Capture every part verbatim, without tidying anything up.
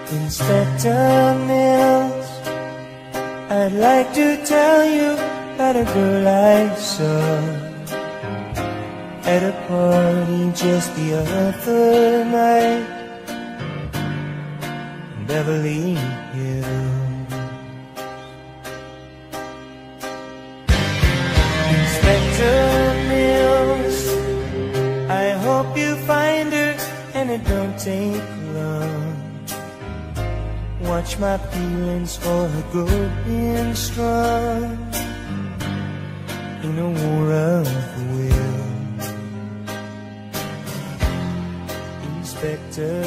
Inspector Mills, I'd like to tell you about a girl I saw at a party just the other night in Beverly Hills. Inspector Mills, I hope you find her and it don't take long. Watch my feelings for her growing strong in a war of will. Inspector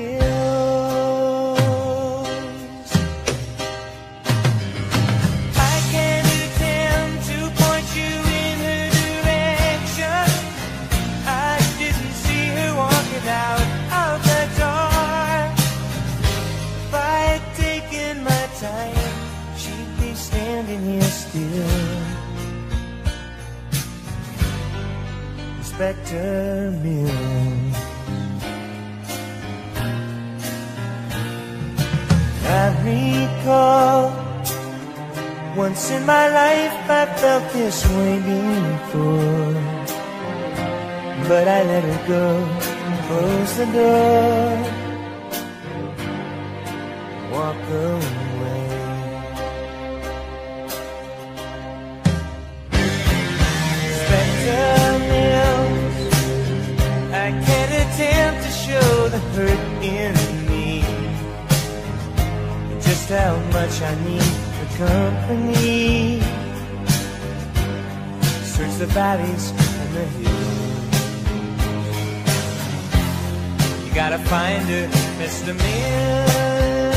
Mills, I can't attempt to point you in her direction. I didn't see her walking out of the door. If I had taken my time, she'd be standing here still. Inspector Mills, I recall once in my life I felt this way before, but I let her go, close the door, walk away. Inspector Mills, I can't attempt to show the hurt in me, just how much I need the company. Search the valleys and the hills. You gotta find her, Mister Mills.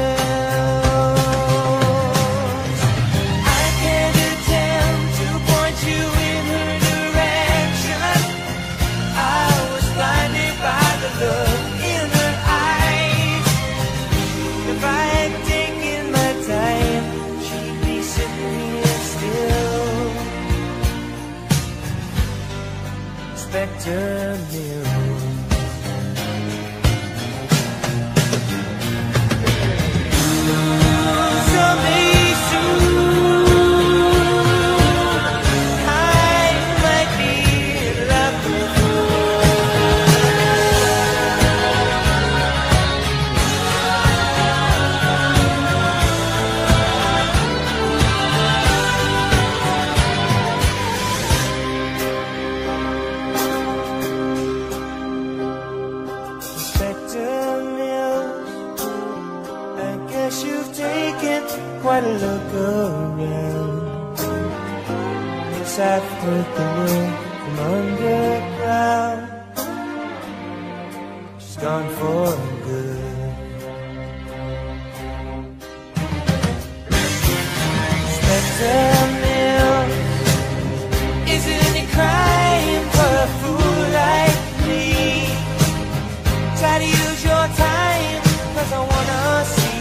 I can't attempt to point you in her direction. I was blinded by the look in her eyes. If I had taken my time, she'd be sitting here still. Inspector Mills. Someday soon, I might be in love with you. Inspector Mills, I guess you've taken quite a look around. Yes, I've heard the word from underground. She's gone for good. Inspector Mills, is it any crime for a fool like me? Try to use your time, cause I wanna see.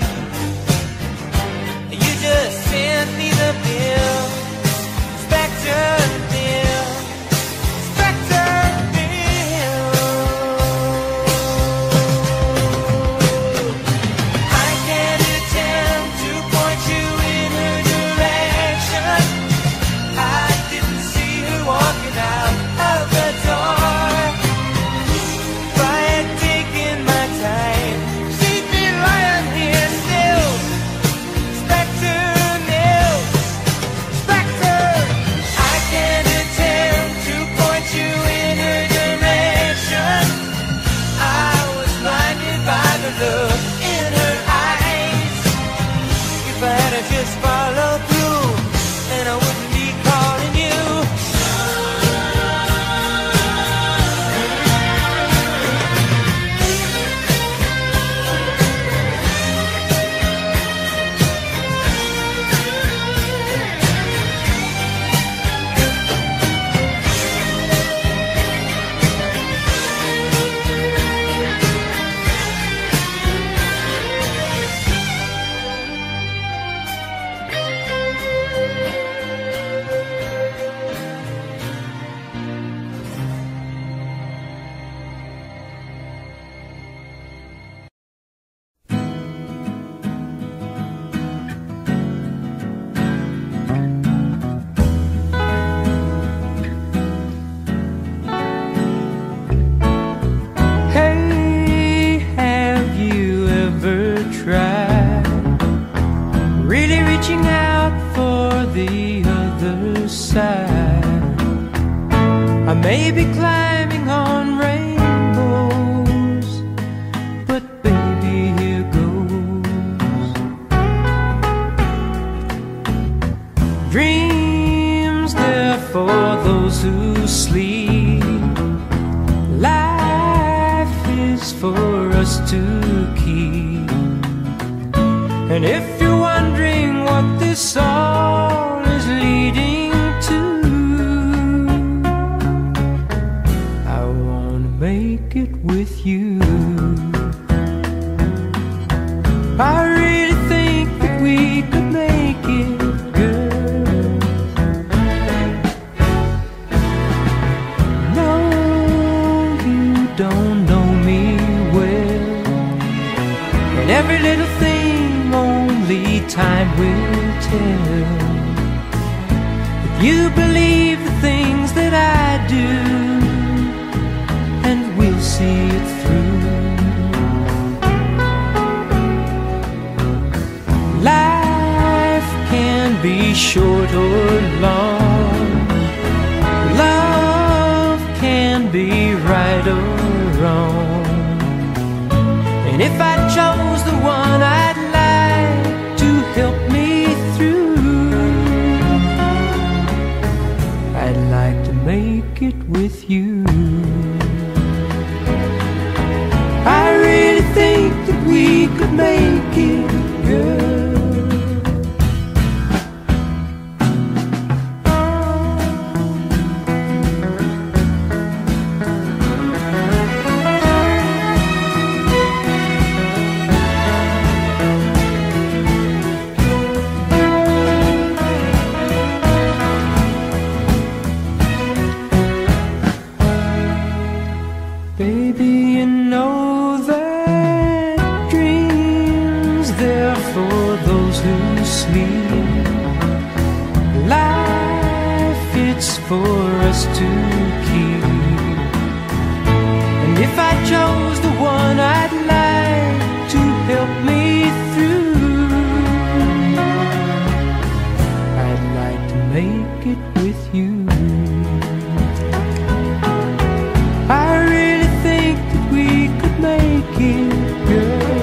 You just send me the bill. Inspector Mills, Inspector Mills. maybe climbing on rainbows, but baby, here goes. Dreams, they're for those who sleep. Life is for us to keep. And if you're wondering what this song is leading to, I wanna make it with you. I really think that we could make it, girl. No, you don't know me well, and every little thing only time will tell. If you believe the things that I do, and we'll see it through. Life can be short or long. Love can be right or wrong. And if I chose the one I'd like to help me through, I'd like to make it with you. I really think that we could make it, girl. Baby, you know that dreams, they're for those who sleep. Life, it's for us to keep. And if I chose the one I'd like to help me through, I'd like to make it with you. I really think that we could make it, girl.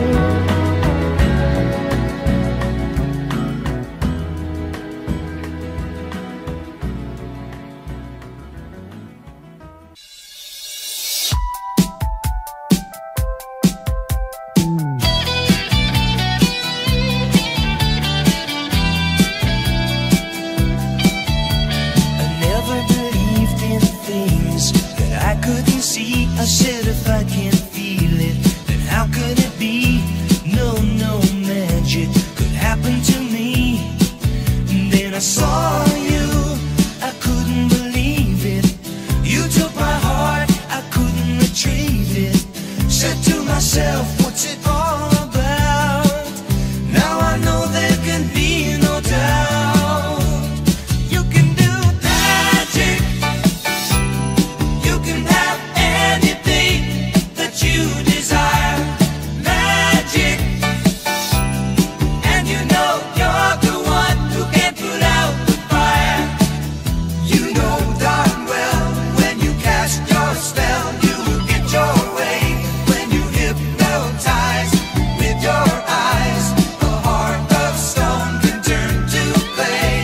I never believed in things that I couldn't see. I said if I can't feel it, then how could it be? No, no magic could happen to me. And then I saw you, I couldn't believe it. You took my heart, I couldn't retrieve it. Said to myself, what's it all about? Now I know there can be no doubt. You can do magic. You can have anything that you desire. Magic. And you know you're the one who can put out the fire. You know darn well when you cast your spell, you will get your way. When you hypnotize with your eyes, a heart of stone can turn to clay.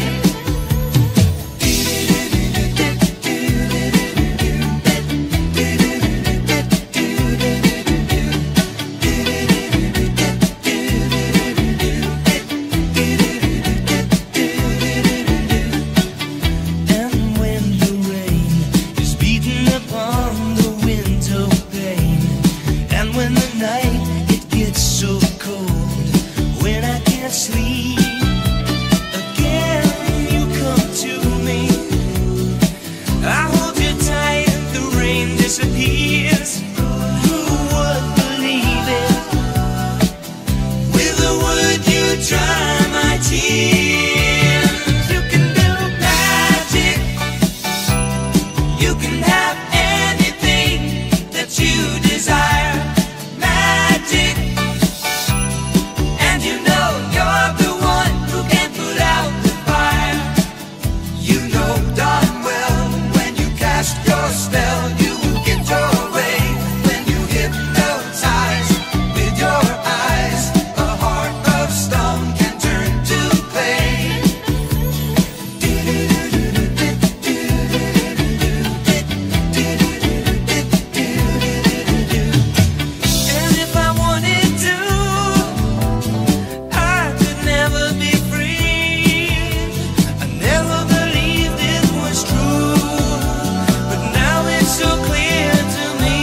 And when the rain is beating upon the window pane, and when the night it gets so cold, when I can't sleep, again you come to me. I hold you tight, the rain disappears. Who would believe it? With a word you dry my tears. You can do magic. You can have anything that you desire. Magic. And you know you're the one who can put out the fire. You know darn well when you cast your spell, you will get your way when you hypnotize with your eyes. A heart of stone can turn to clay. And if I wanted to, I could never be free. I never believed it was true, but now it's so clear to me.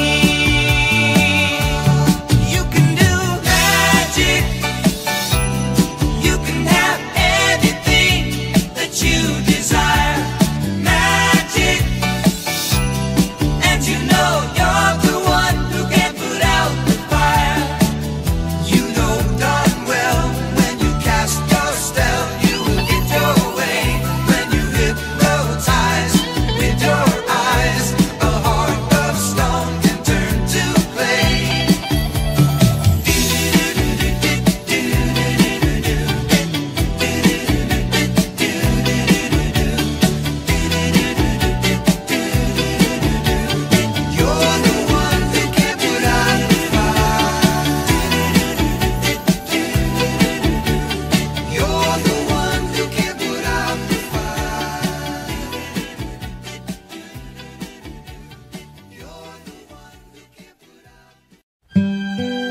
You can do magic, you can have anything that you desire. Magic, and you know you're the one who can put out the fire. You know darn well when you cast your spell, you will get your way when you hypnotize with your eyes. A heart of stone can turn to clay. You're the one who can put out the fire. You're the one who can put out the fire. You're the one who can put out.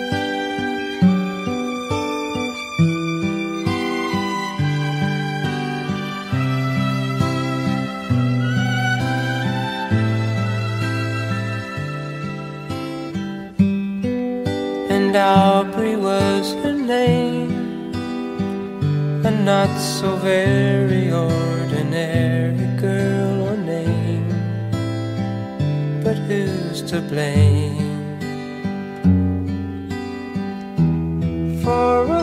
And Aubrey was her name, a not so very ordinary girl or name. But who's to blame for a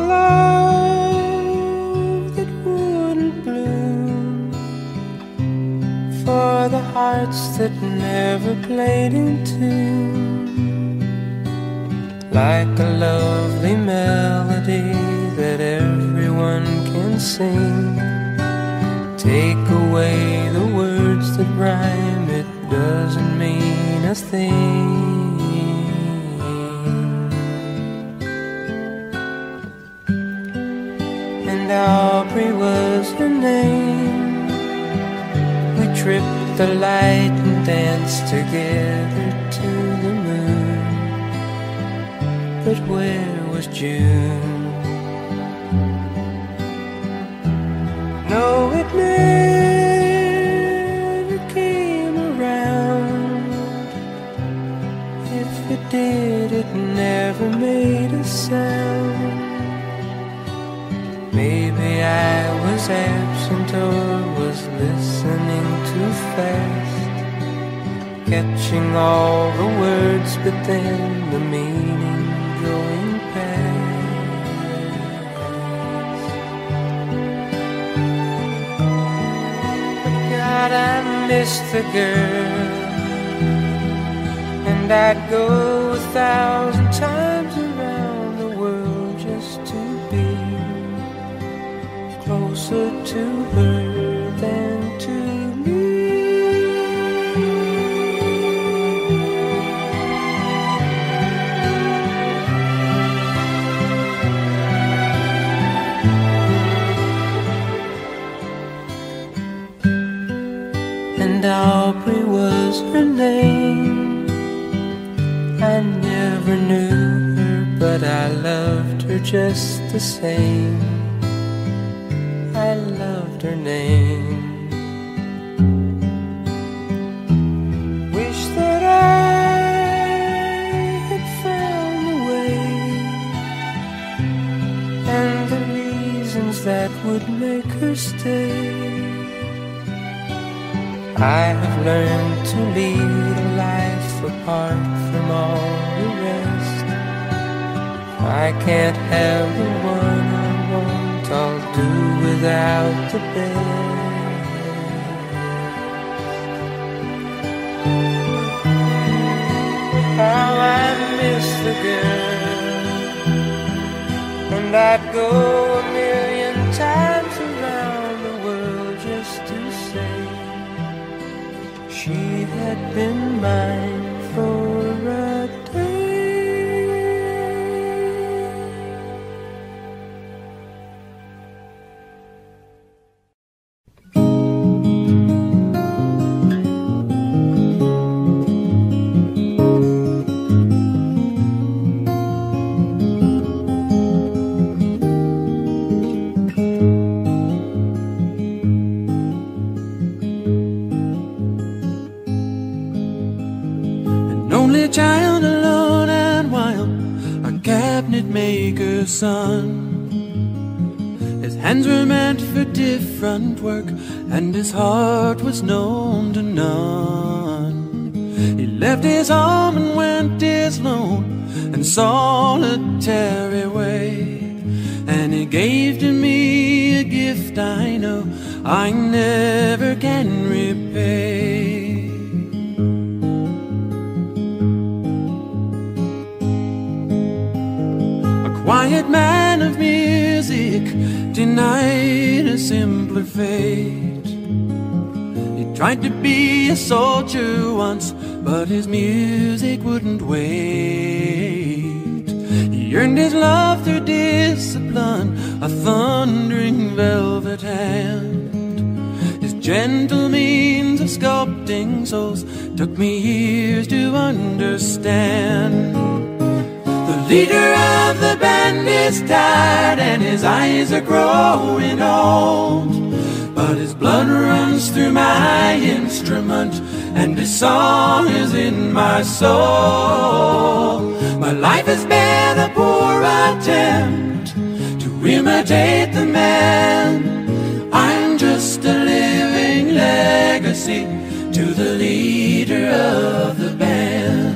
love that wouldn't bloom, for the hearts that never played in tune? Like a lovely melody that everyone can sing, take away the words that rhyme, it doesn't mean a thing. And Aubrey was her name. We tripped the light and danced together to the moon. But where was June? No, it never came around. If it did, it never made a sound. Maybe I was absent or was listening too fast, catching all the words, but then the meaning going past. But God, I miss the girl, and I'd go a thousand times around the world just to be closer to her than to me. And Aubrey was her name. I never knew her, but I loved her just the same. I loved her name. Wish that I had found the way and the reasons that would make her stay. I have learned to lead a life apart from all the rest. I can't have the one I want, I'll do without the best. How I miss the girl, and I'd go a million times around the world just to say she had been mine. life for a day. Child alone and wild, a cabinet maker's son. His hands were meant for different work, and his heart was known to none. He left his home and went his lone and solitary way, and he gave to me a gift I know I never can repay. Quiet man of music, denied a simpler fate. He tried to be a soldier once, but his music wouldn't wait. He earned his love through discipline, a thundering velvet hand. His gentle means of sculpting souls took me years to understand. The leader of the band is tired and his eyes are growing old, but his blood runs through my instrument and his song is in my soul. My life has been a poor attempt to imitate the man. I'm just a living legacy to the leader of the band.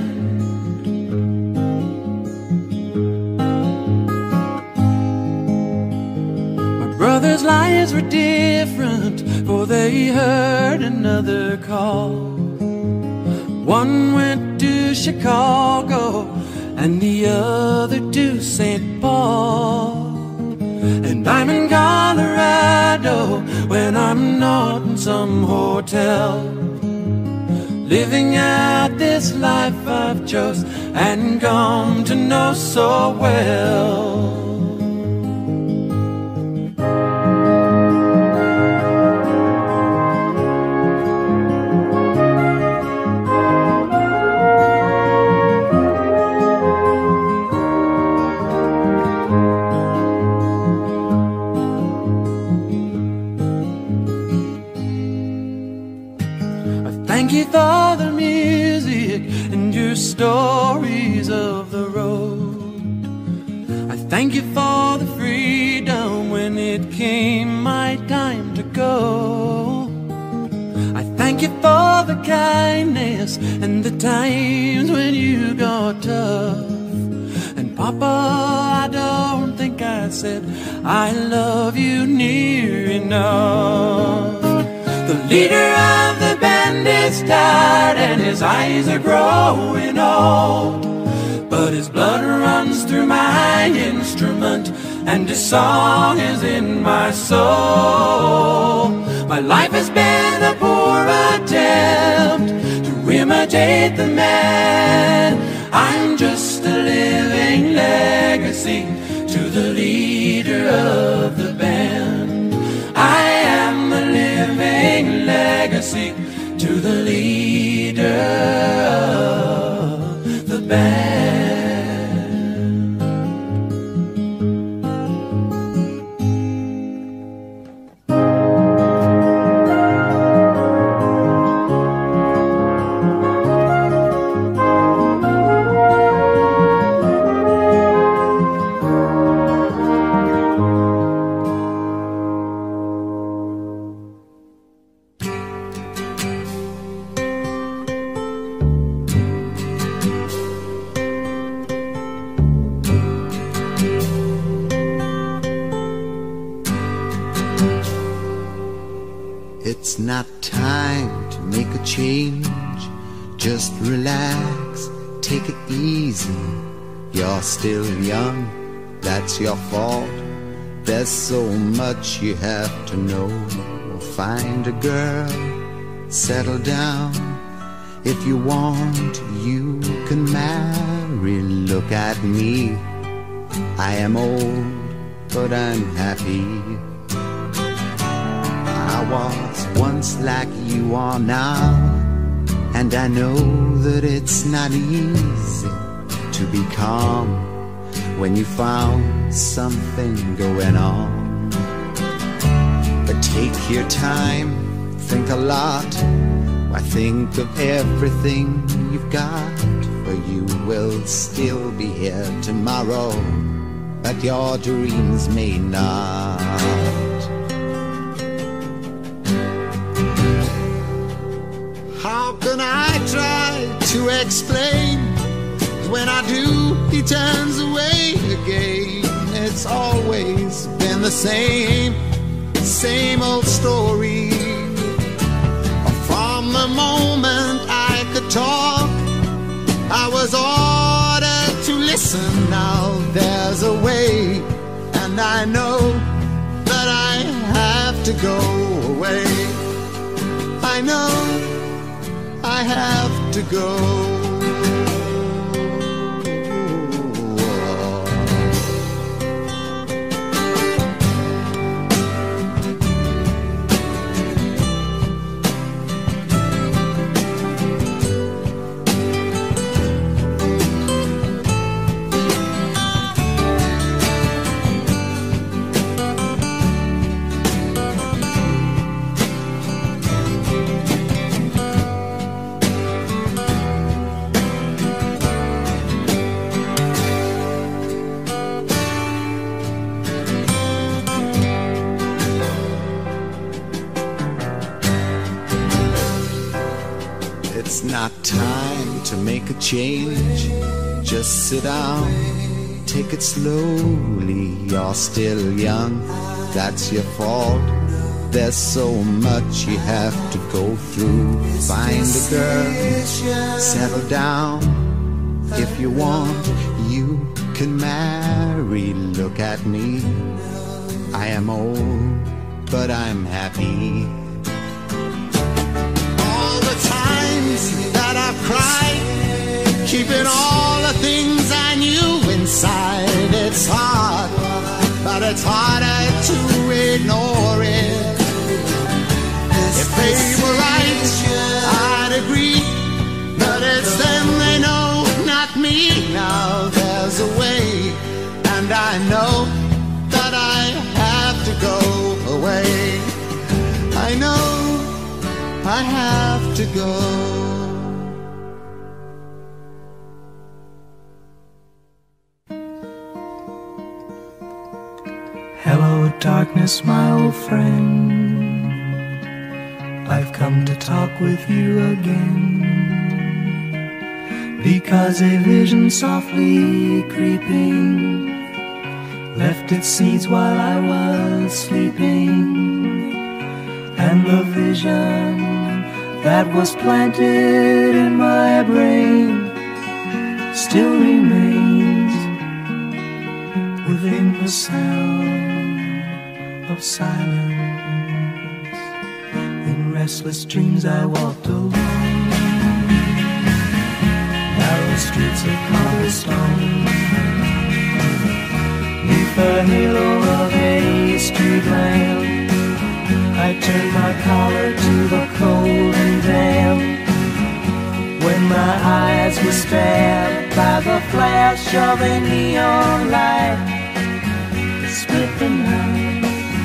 Brothers' lives were different, for they heard another call. One went to Chicago and the other to Saint Paul. And I'm in Colorado when I'm not in some hotel, living out this life I've chose and come to know so well. Thank you for the music and your stories of the road. I thank you for the freedom when it came my time to go. I thank you for the kindness and the times when you got tough. And Papa, I don't think I said I love you near enough. The leader of the band is tired and his eyes are growing old, but his blood runs through my instrument and his song is in my soul. My life has been a poor attempt to imitate the man. I'm just a living legacy to the leader of the band. I am a living legacy to the leader of the band. It's not time to make a change. Just relax, take it easy. You're still young, that's your fault. There's so much you have to know. Find a girl, settle down. If you want, you can marry. Look at me. I am old, but I'm happy. I was once like you are now, and I know that it's not easy to be calm when you found something going on. But take your time, think a lot. Why, think of everything you've got, for you will still be here tomorrow, but your dreams may not. How can I try to explain? When I do, he turns away again. It's always been the same, same old story. From the moment I could talk, I was ordered to listen. Now there's a way, and I know that I have to go away. I know I have to go. It's not time to make a change. Just sit down, take it slowly. You're still young, that's your fault. There's so much you have to go through. Find a girl, settle down. If you want, you can marry. Look at me. I am old, but I'm happy. That I've cried, keeping all the things I knew inside. It's hard, but it's harder to ignore it. If they were right, I'd agree, but it's them they know, not me. Now there's a way, and I know that I have to go away. I know I have to go. Hello, darkness, my old friend. I've come to talk with you again, because a vision softly creeping left its seeds while I was sleeping. And the vision that was planted in my brain still remains within the sound of silence. In restless dreams I walked alone, narrow streets of cobblestone, neath the halo of a street lamp. I turned my collar to the cold and damp, when my eyes were stabbed by the flash of a neon light. It split the night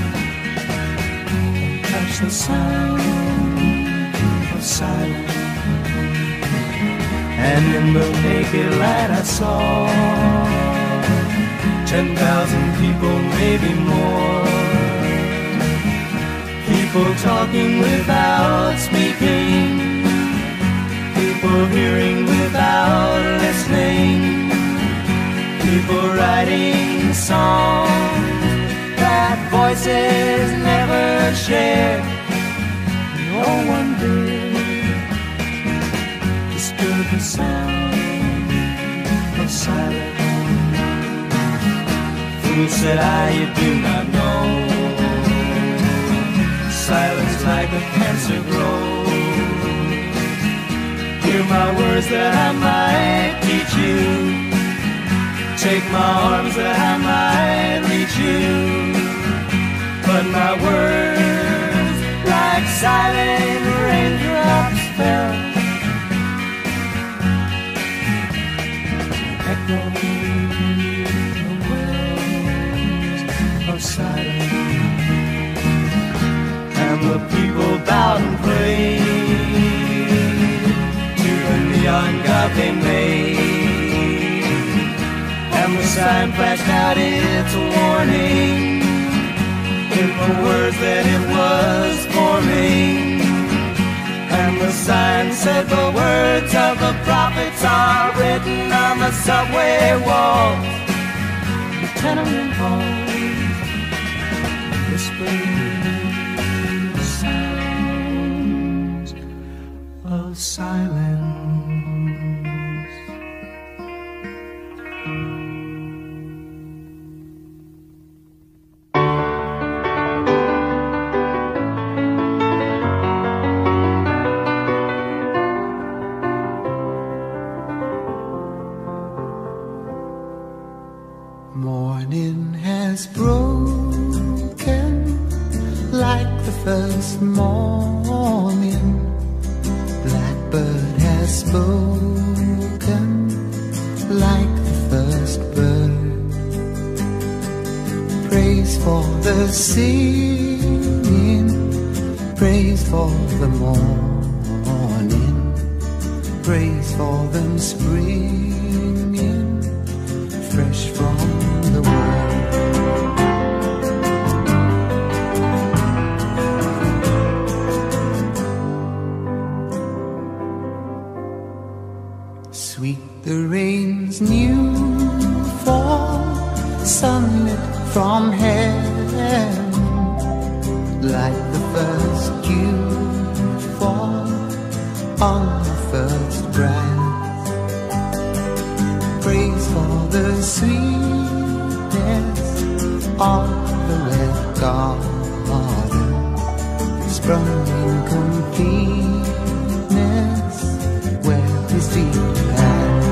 and touched the sound of silence. And in the naked light I saw ten thousand people, maybe more. People talking without speaking, people hearing without listening, people writing songs that voices never shared. No one did disturb the sound of silence. Fool, said I, you do not know. Silence like a cancer grows. Hear my words that I might teach you. Take my arms that I might reach you. But my words, like silent raindrops, fell, echoing the wells of silence. And the people bowed and prayed to the neon god they made. And the sign flashed out its warning in the words that it was forming. And the sign said the words of the prophets are written on the subway walls, the tenement halls, whispering sounds of silence. Morning has broken like the first morning. Blackbird has spoken like the first bird. Praise for the singing, praise for the morning, praise for them springing fresh from the world. Sweet the rain's new fall, sunlit from heaven, like the first dew fall on the first grass. Praise for the sweetness of the red garden, sprung in completeness where his feet pass.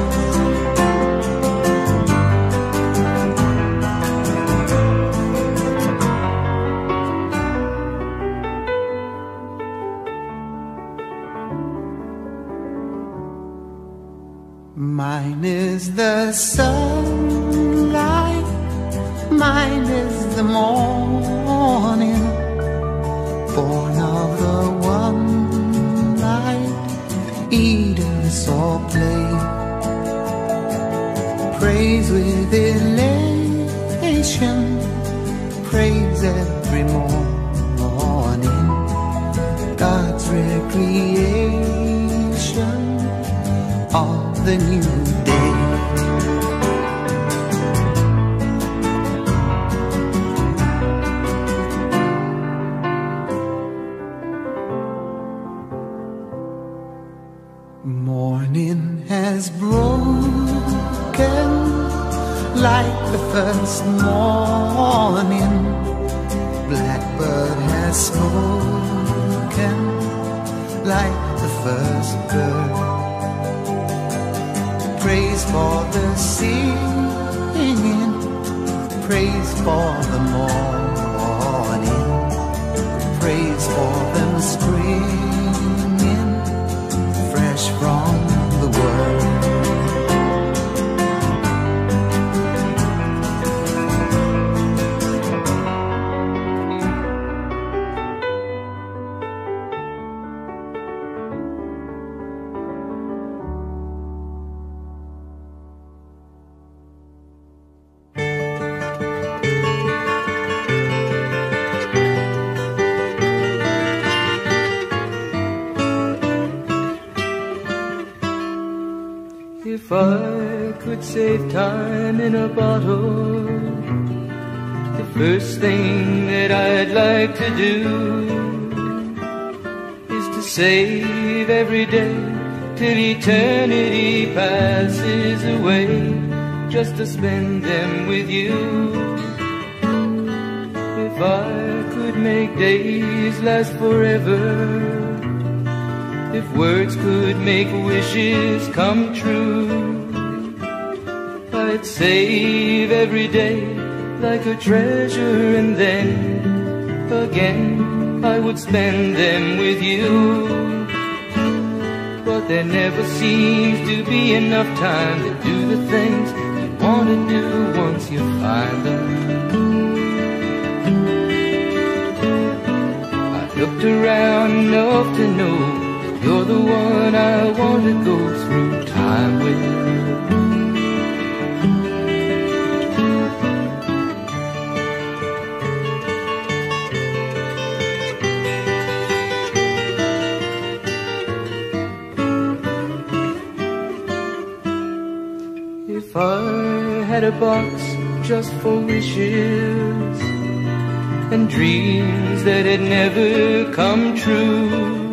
Mine is the sunlight, mine is the morning, born of the one light, Eden saw play. Praise with elation, praise every morning, God's recreation of the new day. Morning has broken like the first morning. Blackbird has spoken like the first bird. Praise for the singing, praise for the morning, praise for them springing fresh from the world. If I could save time in a bottle, the first thing that I'd like to do is to save every day till eternity passes away, just to spend them with you. If I could make days last forever, If words could make wishes come true, I'd save every day like a treasure, and then again I would spend them with you. But there never seems to be enough time to do the things you want to do once you find them. I looked around enough to know you're the one I want to go through time with. If I had a box just for wishes and dreams that had never come true,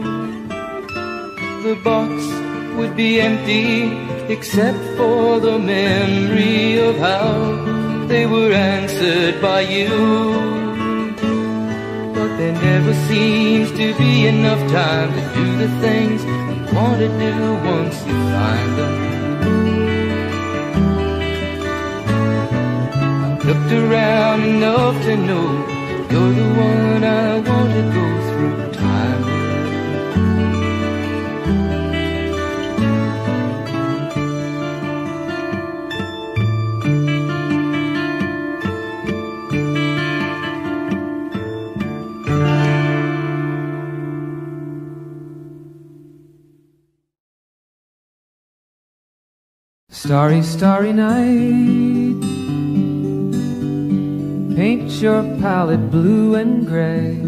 the box would be empty except for the memory of how they were answered by you. But there never seems to be enough time to do the things you want to do once you find them. Looked around enough to know you're the one I want to go through time with. Starry, starry night, paint your palette blue and gray.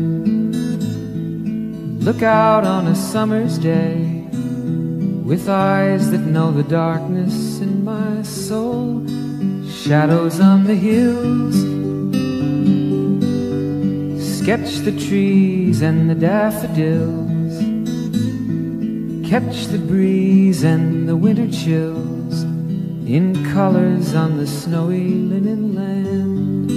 Look out on a summer's day with eyes that know the darkness in my soul. Shadows on the hills, sketch the trees and the daffodils, catch the breeze and the winter chills in colors on the snowy linen land.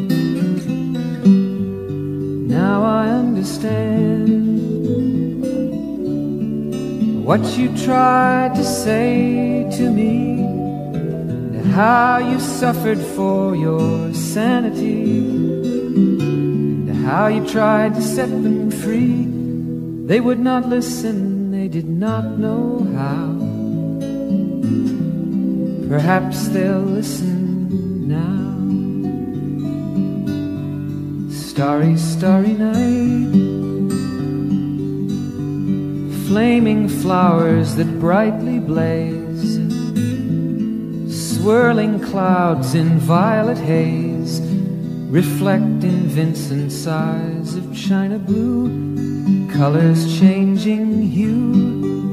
Now I understand what you tried to say to me, and how you suffered for your sanity, and how you tried to set them free. They would not listen, they did not know how. Perhaps they'll listen now. Starry, starry night, flaming flowers that brightly blaze, swirling clouds in violet haze, reflect in Vincent's eyes of china blue, colors changing hue.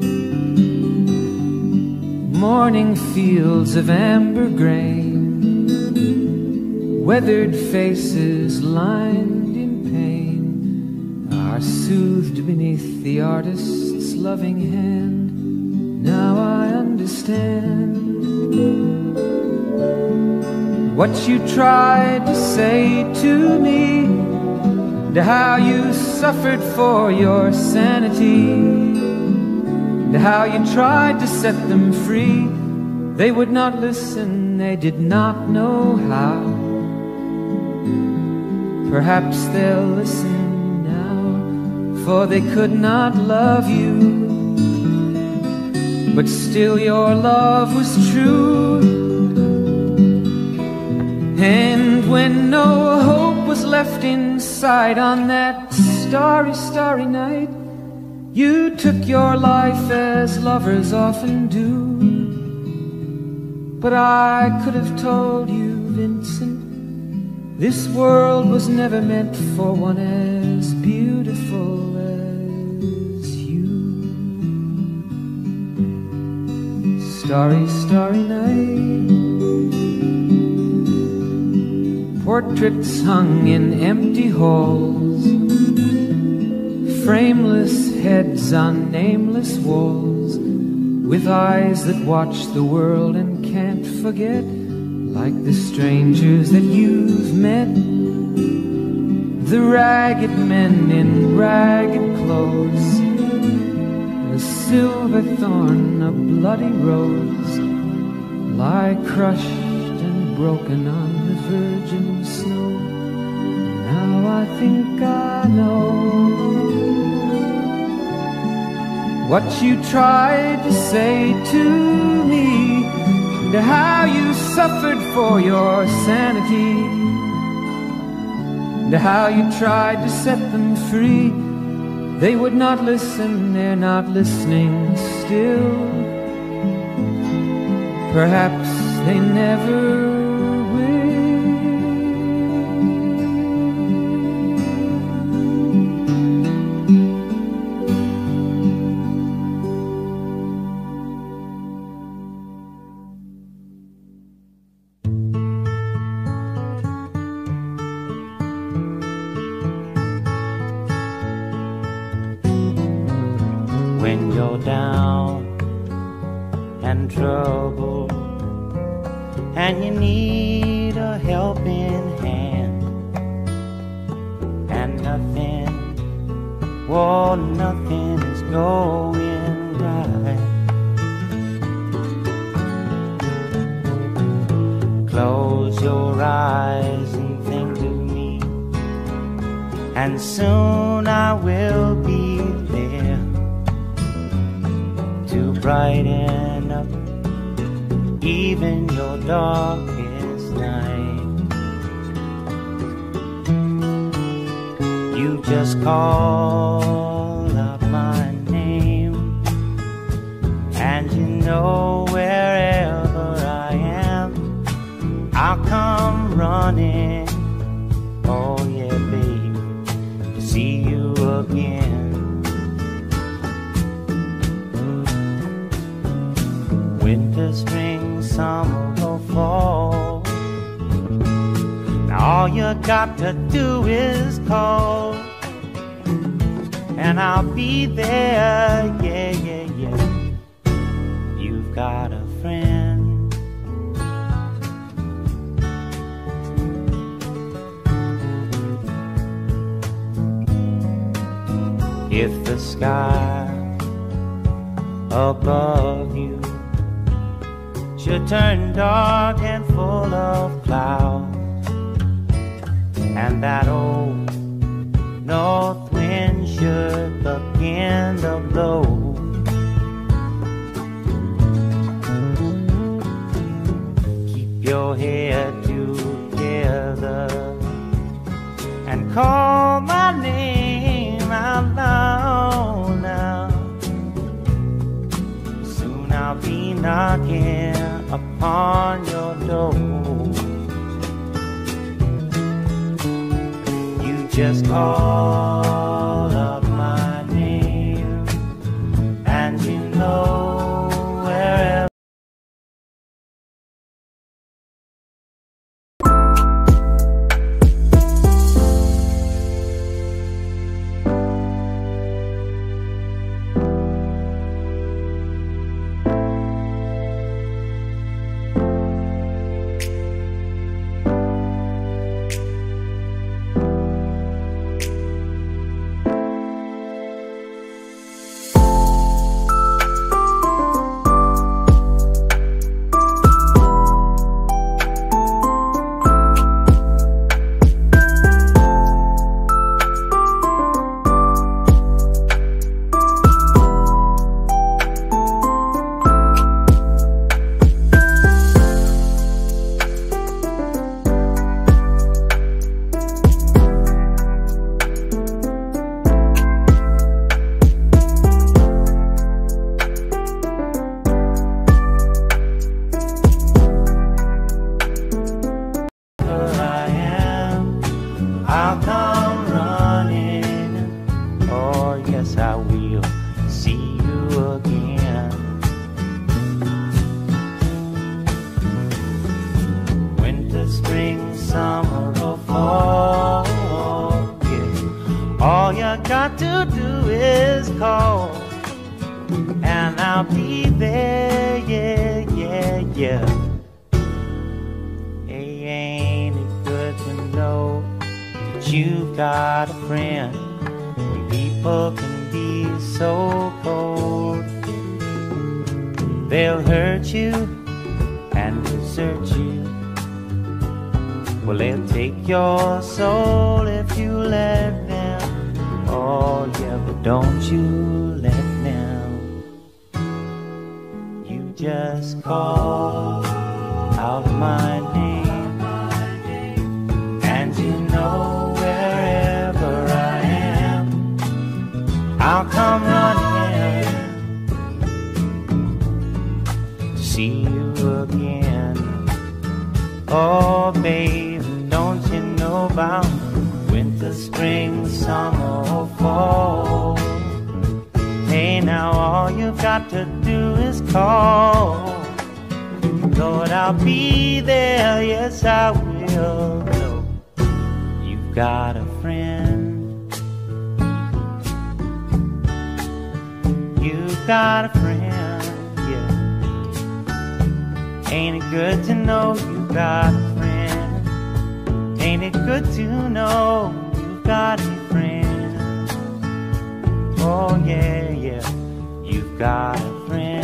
Morning fields of amber grain, weathered faces lined in pain, are soothed beneath the artist's loving hand. Now I understand what you tried to say to me, and how you suffered for your sanity, and how you tried to set them free. They would not listen, they did not know how. Perhaps they'll listen now, for they could not love you, but still your love was true. And when no hope was left inside on that starry, starry night, you took your life as lovers often do. But I could have told you, Vincent, this world was never meant for one as beautiful as you. Starry, starry night, portraits hung in empty halls, frameless heads on nameless walls, with eyes that watch the world and can't forget, like the strangers that you've met, the ragged men in ragged clothes, the silver thorn, a bloody rose, lie crushed and broken on the virgin snow. Now I think I know what you tried to say to me, and how you suffered for your sanity, and how you tried to set them free. They would not listen, they're not listening still. Perhaps they never will. When you're down and troubled and you need a helping hand, and nothing, well, nothing is going right. Close your eyes and think of me, and soon I will be there to brighten up even your darkest night. You just call out my name, and you know wherever I am, I'll come running. Oh yeah, babe, to see you again. Winter, spring, summer, or fall, now all you got to do is call, and I'll be there, yeah, yeah, yeah. You've got a friend. If the sky above you should turn dark and full of clouds, and that old north wind should begin to blow, keep your head together and call my name out loud now. Soon I'll be knocking upon your door. You just call up my name, and you know wherever. got to do is call, and I'll be there, yeah, yeah, yeah. Hey, ain't it good to know that you've got a friend when people can be so cold? they'll hurt you and desert you. Well, they'll take your soul if you let them. Oh yeah, but don't you let them. You just call out my name, and you know wherever I am, I'll come running to see you again. Oh babe, don't you know about winter, spring, summer, or fall? Hey now, all you've got to do is call. Lord, I'll be there, yes I will. No, you've got a friend. You've got a friend, yeah. Ain't it good to know you've got a friend? Ain't it good to know you've got a friend? Oh yeah, yeah, you've got a friend.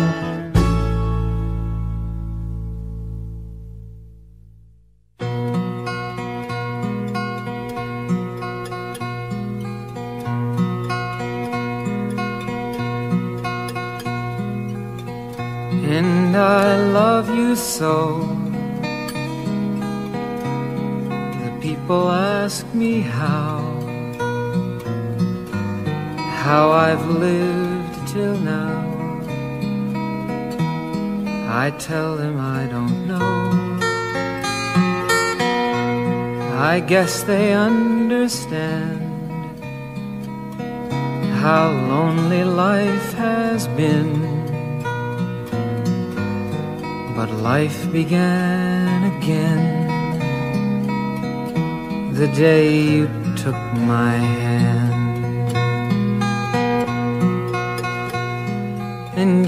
And I love you so. The people ask me how, how I've lived till now. I tell them I don't know. I guess they understand how lonely life has been. But life began again the day you took my hand. And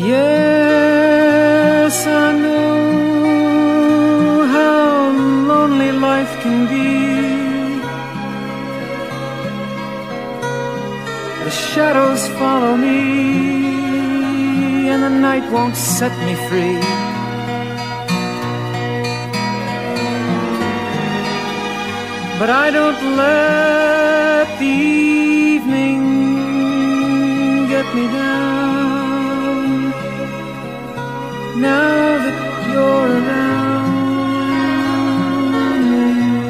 yes, I know how lonely life can be. The shadows follow me, and the night won't set me free. But I don't let the evening get me down. Now that you're around me.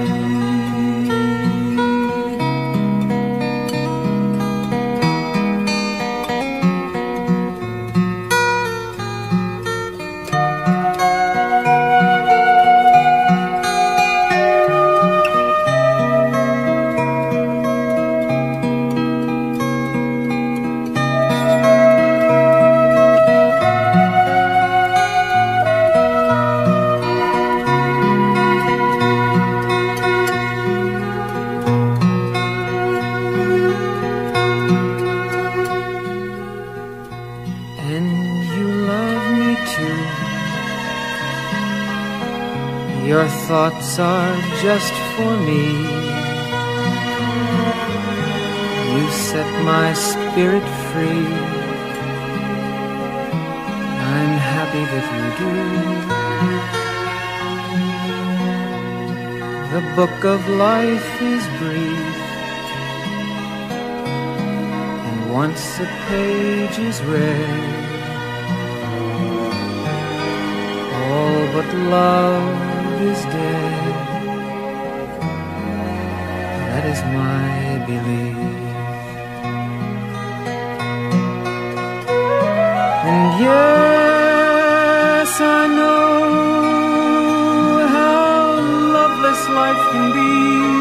Your thoughts are just for me. You set my spirit free. I'm happy that you do. The book of life is brief, and once a page is read, all but love is dead. That is my belief. And yes, I know how loveless life can be.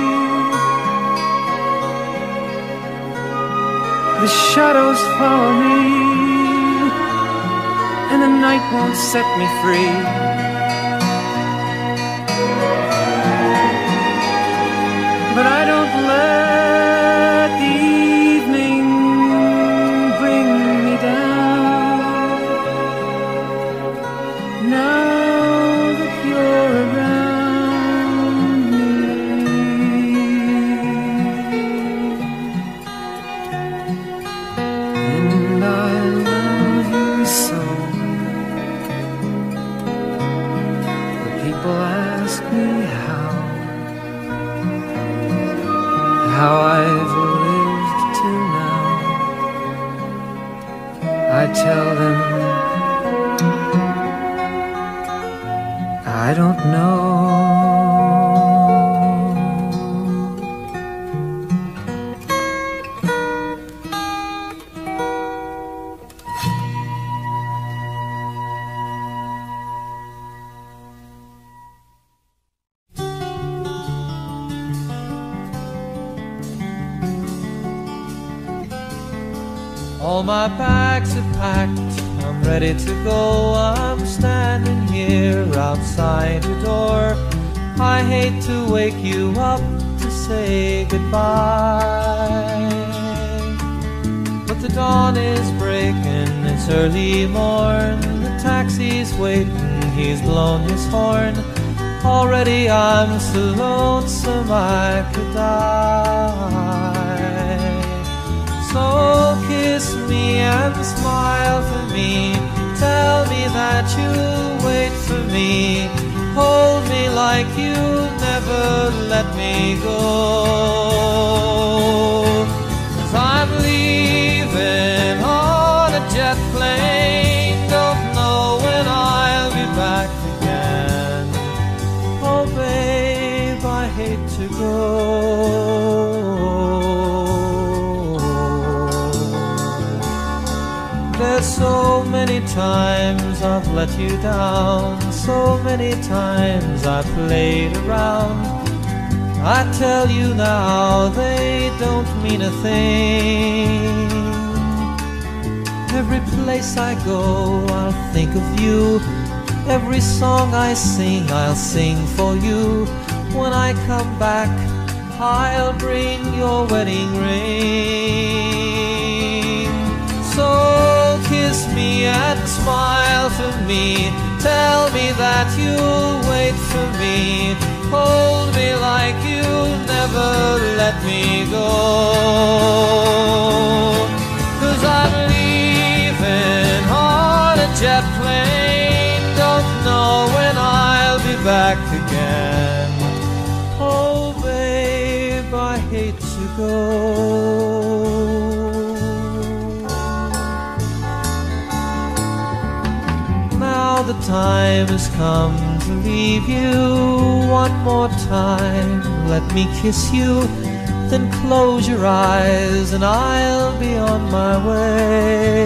The shadows follow me, and the night won't set me free. But I don't let the evening bring me down. Now that you're around me. And I love you so. people ask me how, how I've lived till now, I tell them I don't know. All my bags are packed, I'm ready to go. I'm standing here outside your door. I hate to wake you up to say goodbye, but the dawn is breaking, it's early morn. The taxi's waiting, he's blown his horn. Already I'm so lonesome I could die. So kiss me and smile for me, tell me that you'll wait for me, hold me like you'll never let me go. 'Cause I'm leaving on a jet plane, don't know when I'll be back again. Oh babe, I hate to go. There's so many times I've let you down, so many times I've played around. I tell you now, they don't mean a thing. Every place I go, I'll think of you. Every song I sing, I'll sing for you. When I come back, I'll bring your wedding ring. So kiss me and smile for me, tell me that you'll wait for me, hold me like you'll never let me go. 'Cause I'm leaving on a jet plane, don't know when I'll be back again. Oh babe, I hate to go. Now the time has come to leave you. One more time, let me kiss you, then close your eyes and I'll be on my way.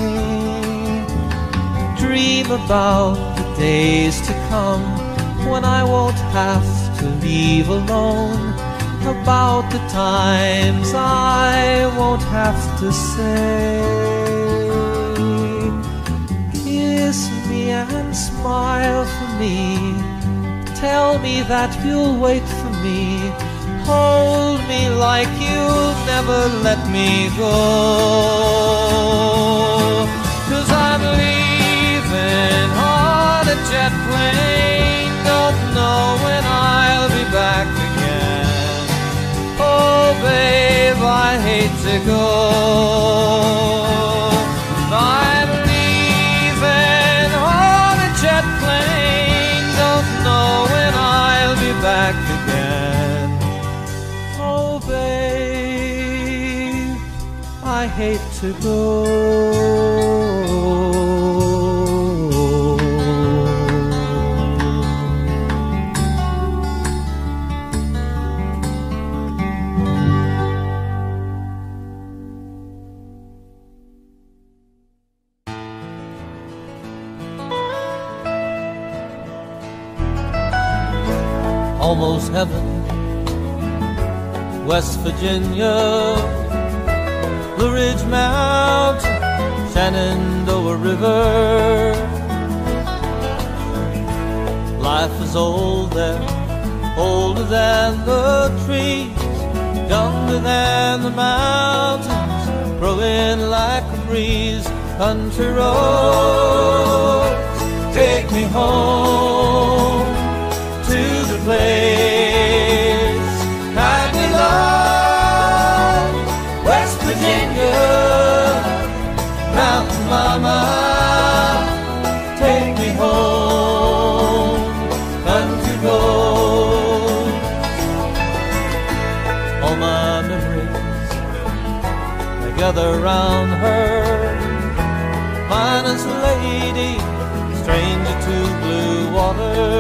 Dream about the days to come when I won't have to leave alone, about the times I won't have to say. Kiss me and smile for me, tell me that you'll wait for me, hold me like you'll never let me go. 'Cause I'm leaving on a jet plane, don't know when I'll be back again. Oh babe, I hate to go. I'm leaving on a jet plane, don't know when I'll be back again. Oh babe, I hate to go. Almost heaven, West Virginia, Blue Ridge Mountain, Shenandoah River. Life is old there, older than the trees, younger than the mountains, growing like a breeze. Country roads, take me home to the place I belong. West Virginia, Mountain Mama, take me home. gather round her. Finest lady, stranger to blue water.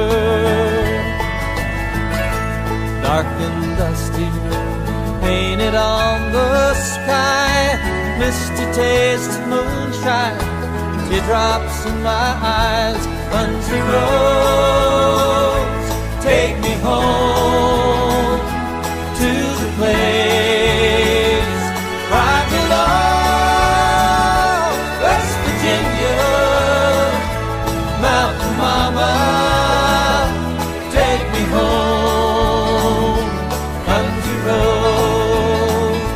Dark and dusty, painted on the sky, misty taste of moonshine, teardrops in my eyes. Country roads, take me home to the place where I belong. West Virginia, Mountain Mama, take me home. Country roads,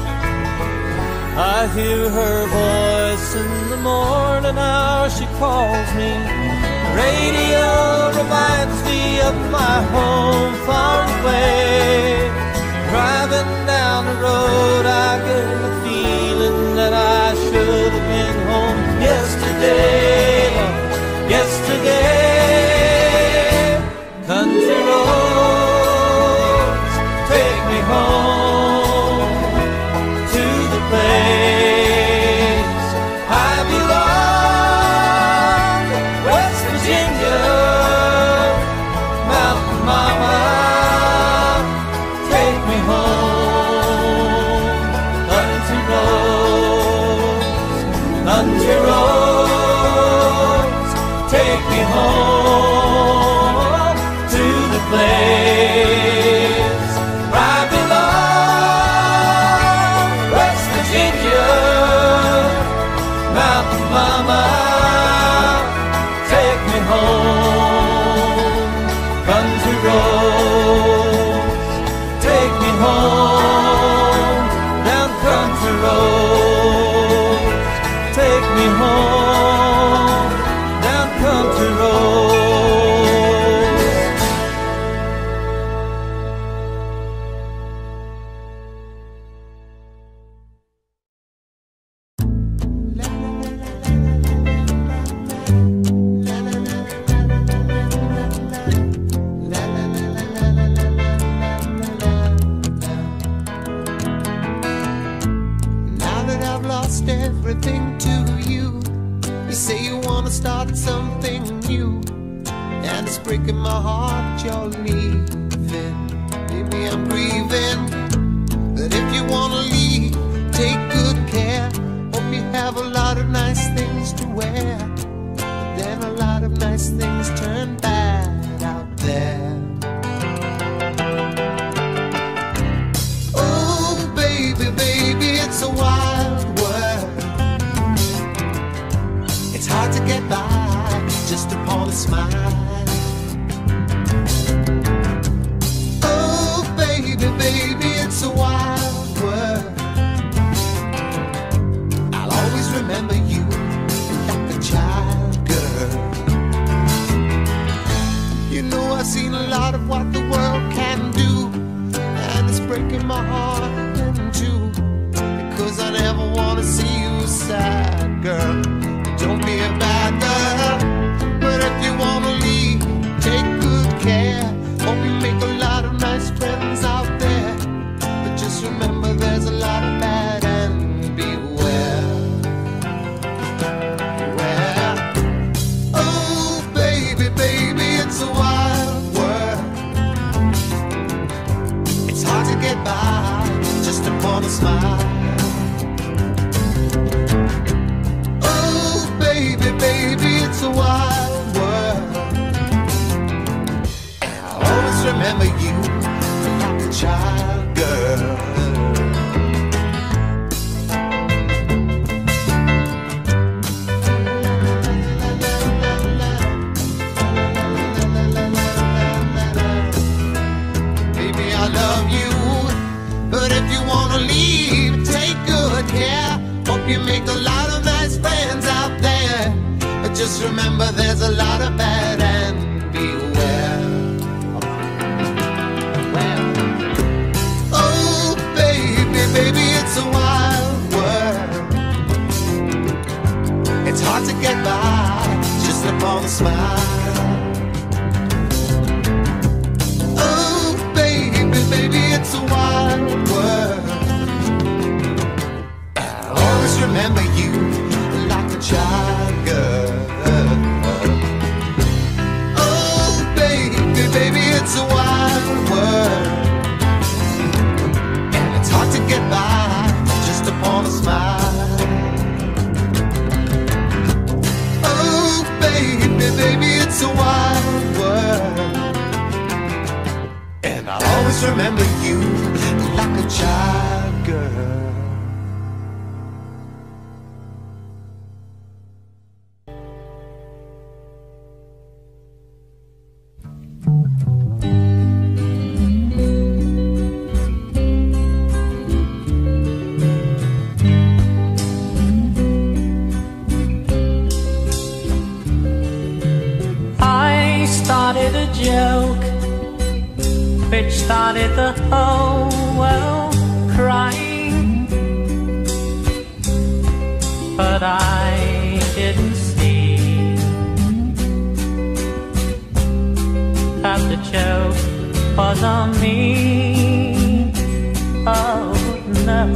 I hear her voice in the morning hour, she calls me. Radio reminds me of my home far away. Driving down the road, I get the feeling that I should have been home yesterday, yesterday. Country roads, take me home to the place I belong. West Virginia, Mountain Mama, take me home. Country roads, country roads, take me home to the place where I belong. West Virginia, Mountain Mama, take me home. Country roads, take me home. Down country roads, take me home. Down country roads. Now that I've lost everything to you, you say you wanna start something new, and it's breaking my heart you're leaving. Maybe I'm grieving, but if you wanna leave, take good care. Hope you have a lot of nice things to wear, but then a lot of nice things turn bad out there. Oh baby, baby, it's a wild world. It's hard to get by just upon a smile. Oh baby, baby, it's a wild world. I'll always remember you like a child, girl. You know I've seen a lot of what the world can do, and it's breaking my heart in two, because I never want to see you sad, girl. Don't be a bad girl, but if you want to leave, take good care. Hope you make a lot of nice friends out there, but just remember there's a lot of bad and beware. Beware. Oh baby, baby, it's a wild world. It's hard to get by just upon a smile. Oh baby, baby, it's a wild world. And I'll always remember you like a child, girl. Baby, I love you, but if you wanna leave, take good care. Hope you make a lot of nice friends out there, but just remember there's a lot of bad and beware. Well, oh baby, baby, it's a wild world. It's hard to get by just upon a smile. Oh baby, baby, it's a wild world. I'll baby, it's a wild world, and it's hard to get by just upon a smile. Oh, baby, baby, it's a wild world, and I'll always remember you like a child girl. Joke which started the whole world crying, but I didn't see that the joke was on me. Oh no,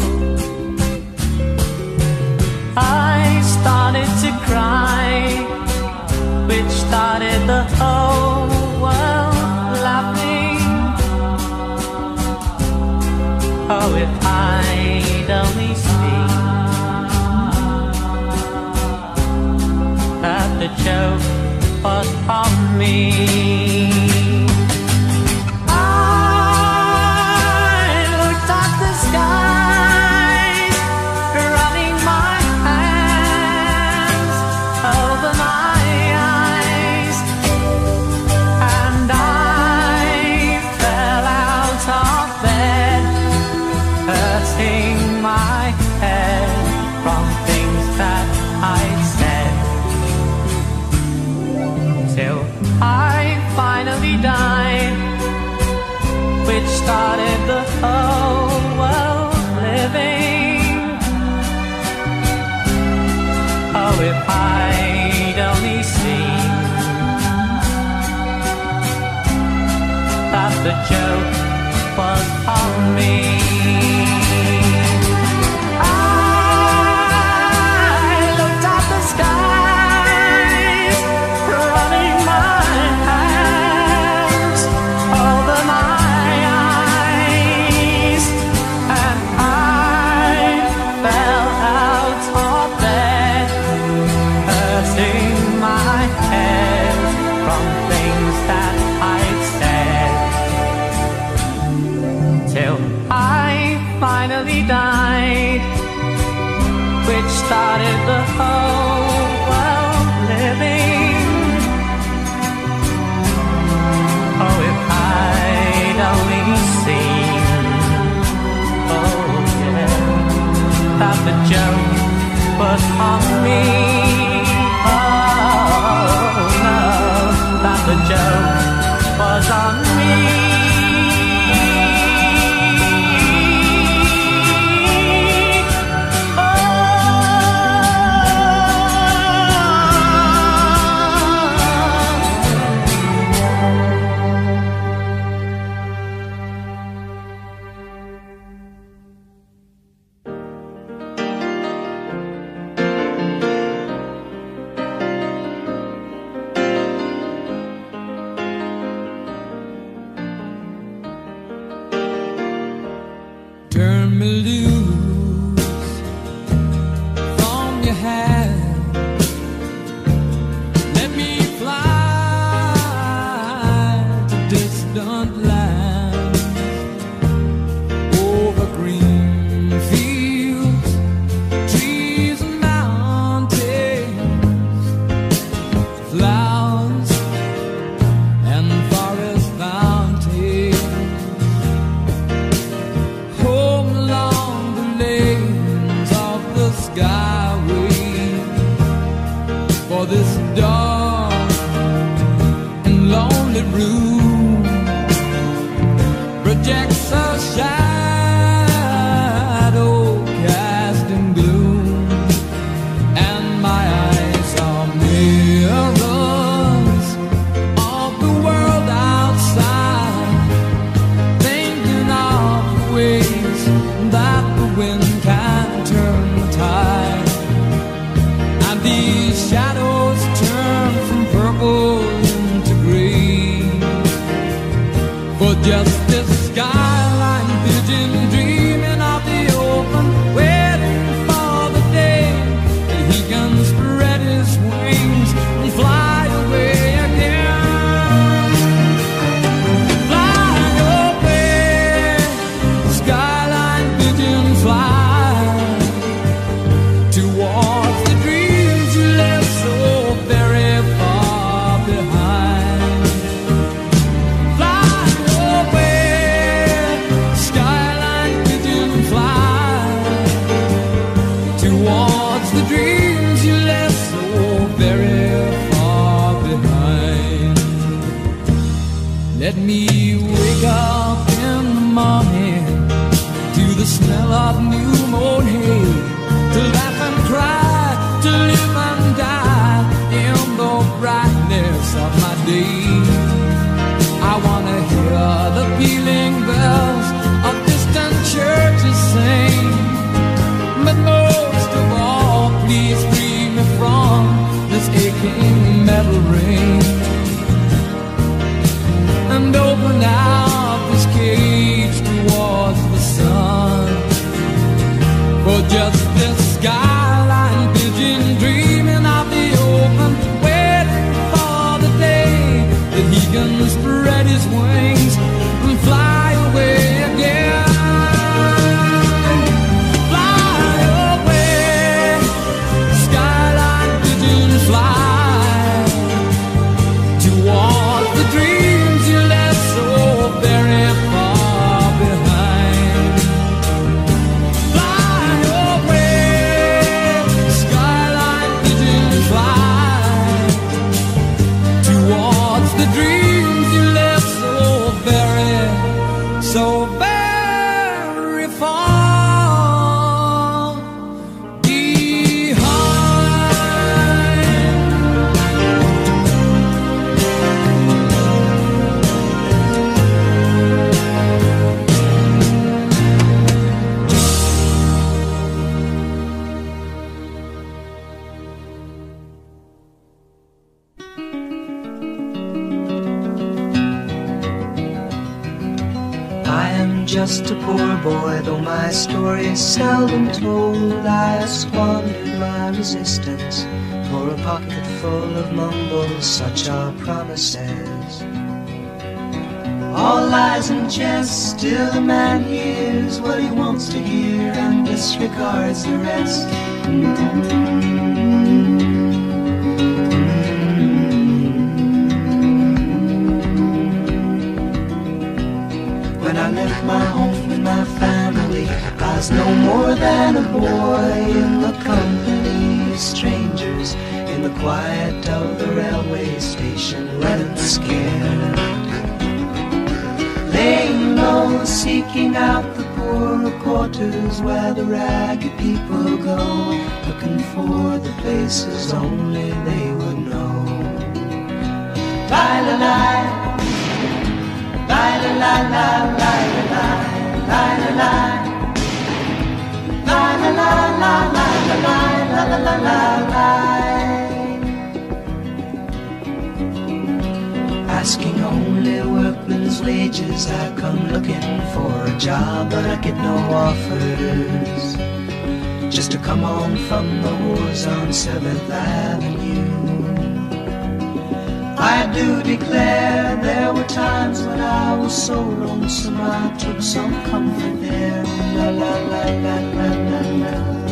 I started to cry, which started the whole world laughing. Oh, if I'd only seen that the joke was on me. I looked at the skies, running my hands over my my head from things that I said, till I finally died, which started the whole world living. Oh, if I'd only seen that the joke was on me. Died, which started the whole world living. Oh, if I'd only seen, oh yeah, that the joke was on me. Oh no, that the joke was on me. Turn me loose from your hand, let me fly to distant lands, over green fields, trees and mountains, flowers and forest fountains. For this dark and lonely room projects a shadow cast in gloom, and my eyes are mirrors of the world outside, thinking of ways that the wind can turn the tide. These shadows turn from purple into green, just this skyline vision, dreaming of the open, waiting for the day that he can spread his wings and fly away again. Fly away, skyline vision, fly towards the dreams you left so very far behind. Fly away, skyline pigeon, fly towards the dreams you left so very far behind. Let me wake up in the morning to the smell of new mown hay, to laugh and cry, to live and die in the brightness of my day. I wanna hear the pealing bells of distant churches sing, but most of all, please free me from this aching metal ring, and open out this cage towards the sun. For just this skyline vision, dreaming of the open, waiting for the day that he can spread his wings and fly away again. Fly away, skyline vision, fly towards the dreams you left so very far behind. Fly away, skyline vision, fly towards the dreams you left so very, so very far behind. I am just a poor boy, though my story is seldom told. I have squandered my resistance for a pocket full of mumbles, such are promises. All lies and jest, still a man hears what he wants to hear and disregards the rest. When I left my home and my family, I was no more than a boy in the company of strangers, in the quiet of the railway station, running scared, laying low, seeking out the poorer quarters where the ragged people go, looking for the places only they would know. Lie, lie, lie. Lie, lie, lie, lie, lie, lie, lie, lie, lie, lie, lie, lie, lie, lie, lie, lie, lie, lie. Asking only workmen's wages, I come looking for a job, but I get no offers. Just to come on from the wars on seventh Avenue. I do declare there were times when I was so lonesome I took some comfort there. La la la la la la la.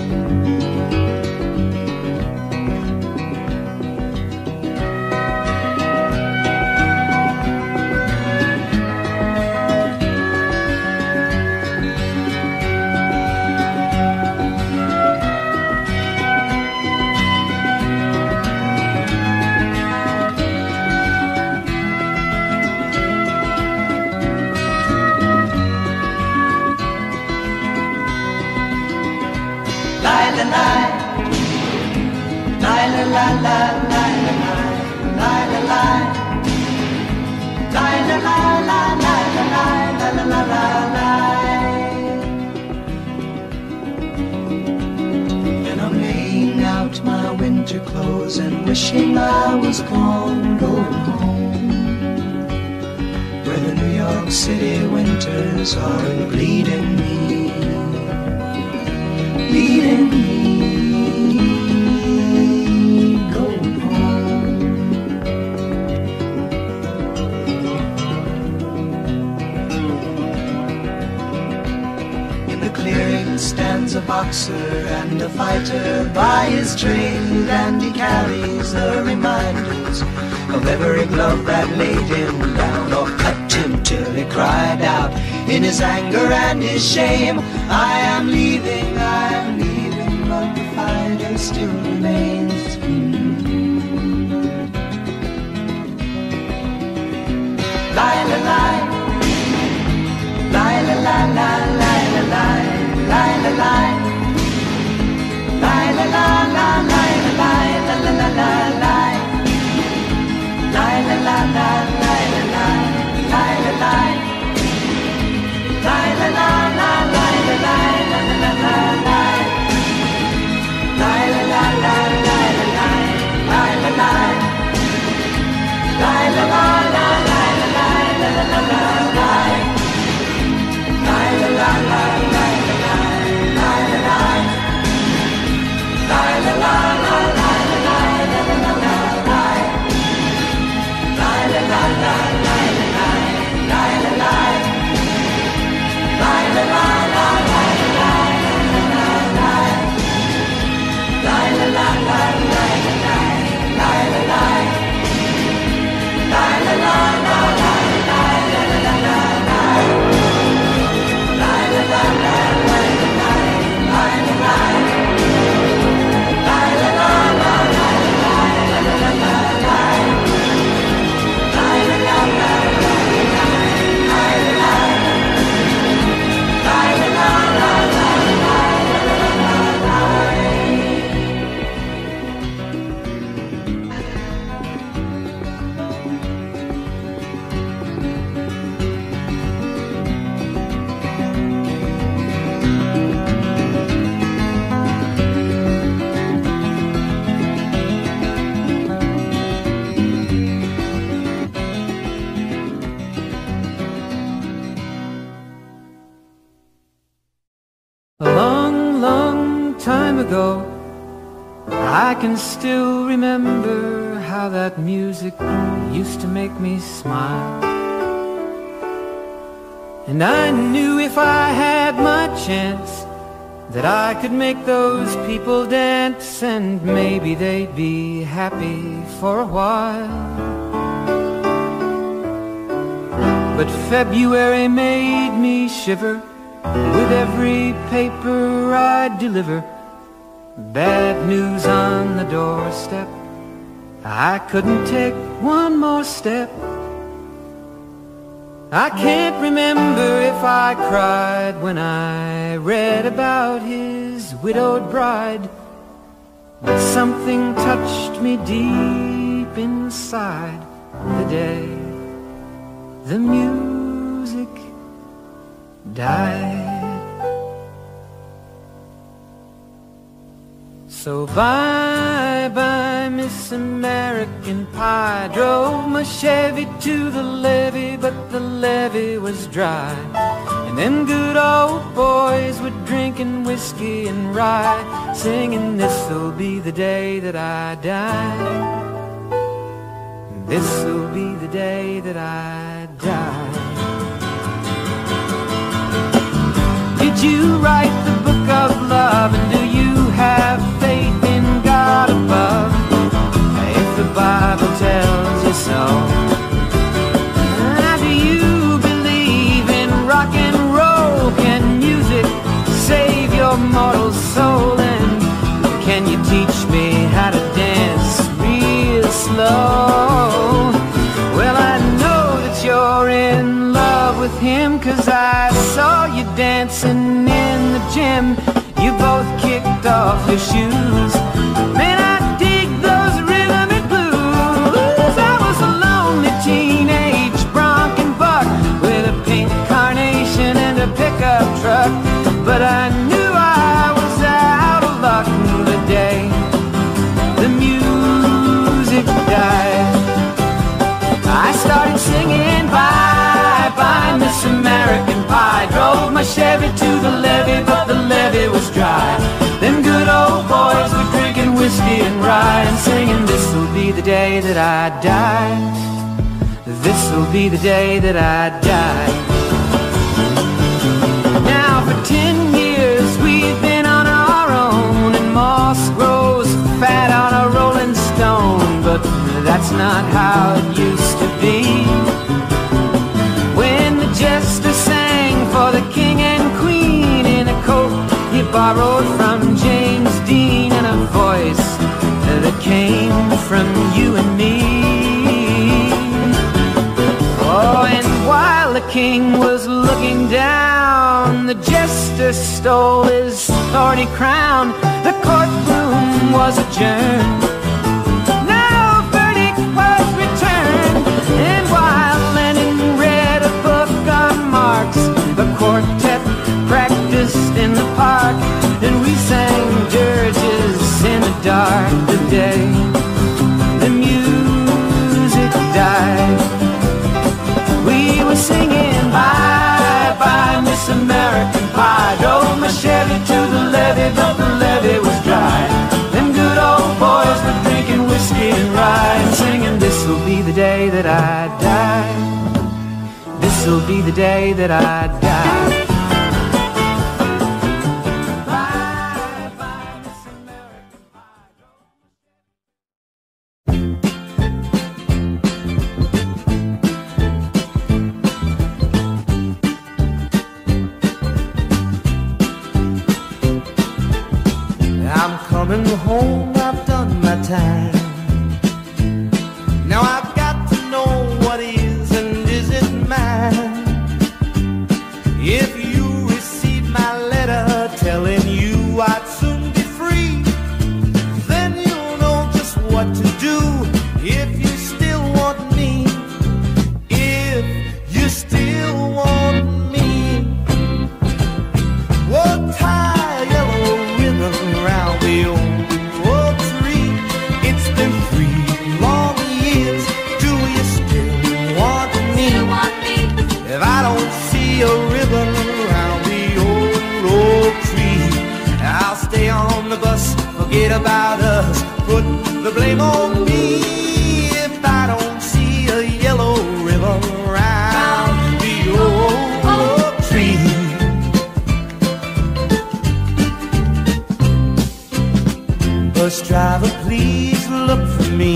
And I'm laying out my winter clothes and wishing I was gone, going home, where the New York York City winters are bleeding me, bleeding me. Going home. In the clearing stands a boxer and a fighter by his trade, and he carries the reminders of every glove that laid him down or cut him till he cried out in his anger and his shame, I am leaving, I am leaving, but the fighter still remains. La la la, la la la la la la la, la la la, la la la la la la la la la la la. La la la la la la la la la la la la la la la la la la la la. La la la la la la la la la la. La la la la la la la la la la. La la la la la la la la la la. La la la la la la la la la. La la la la la la la la. La la la la la la la la la. La la la la la la la la la. La la la la la la la la la. La la la la la la la la la. La la la la la la la la. Ago, I can still remember how that music used to make me smile. And I knew if I had my chance that I could make those people dance, and maybe they'd be happy for a while. But February made me shiver with every paper I'd deliver. Bad news on the doorstep, I couldn't take one more step. I can't remember if I cried when I read about his widowed bride, but something touched me deep inside the day the music died. So bye-bye, Miss American Pie. Drove my Chevy to the levee, but the levee was dry. And them good old boys were drinking whiskey and rye, singing, this'll be the day that I die. This'll be the day that I die. Did you write the book of love, and do you have faith in God above? If the Bible tells you so, do you believe in rock and roll? Can music save your mortal soul? And can you teach me how to dance real slow? Well, I know that you're in love with him, 'cause I saw you dancing in the gym. You both kicked off your shoes. Man, I dig those rhythm and blues. I was a lonely teenage bronc and buck with a pink carnation and a pickup truck, but I knew I was out of luck the day the music died. I started singing bye bye. my Chevy to the levee, but the levee was dry. Them good old boys were drinking whiskey and rye and singing, this'll be the day that I die. This'll be the day that I die. Now for ten years we've been on our own, and moss grows fat on a rolling stone, but that's not how it used to be. When the jester sang for the king and queen in a coat he borrowed from James Dean, and a voice that came from you and me. Oh, and while the king was looking down, the jester stole his thorny crown. The courtroom was adjourned, no verdict was returned. And while Lenin read a book on Marx, the quartet practiced in the park, and we sang dirges in the dark of day. The music died. We were singing bye bye Miss American Pie. Drove my Chevy to the levee, but the levee was dry. Them good old boys were drinking whiskey and rye and singing, this'll be the day that I die. This'll be the day that I die. Coming home, I've done my time. Now I've got to know what is and isn't mine. If you receive my letter telling you I'd soon be free, then you'll know just what to do if you still want me. If you still want me, well, tie a yellow ribbon around the old oak tree. It's been three long years. Do you still want me? If I don't see a ribbon around the old oak tree, I'll stay on the bus, forget about us, put the blame on me. If I don't see a yellow ribbon around the old oak tree. Bus driver, please look for me,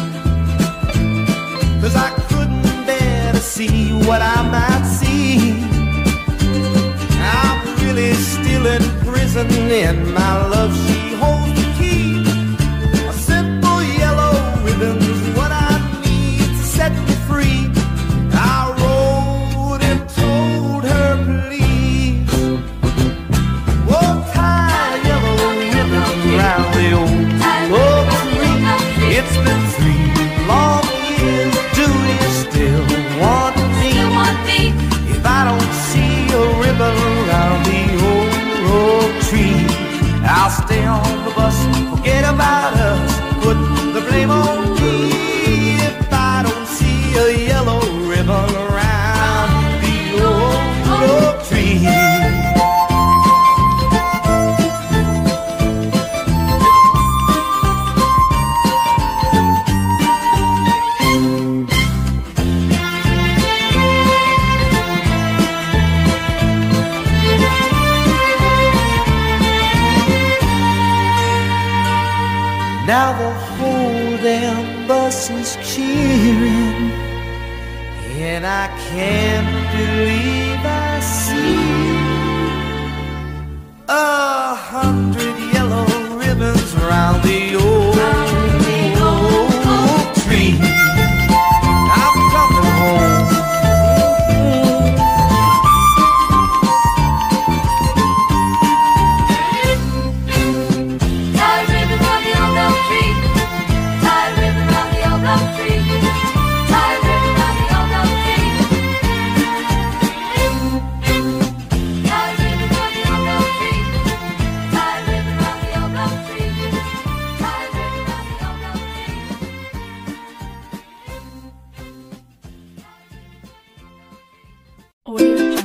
'cause I couldn't bear to see what I might see. I'm really still in prison, and my love, she holds the key. A simple yellow ribbon's what I need to set me free. I wrote and told her, please, oh, tie a yellow ribbon around the old oak tree. It's been three long years. Do you still want me? If I don't see a ribbon around the old oak tree, I'll stay on the bus, forget about us, put the blame on me. If I don't see a yellow ribbon around the old oak tree. Now the whole damn bus is cheering, and I can't believe I see a hundred yellow ribbons around the old, old tree. I'm coming home. We're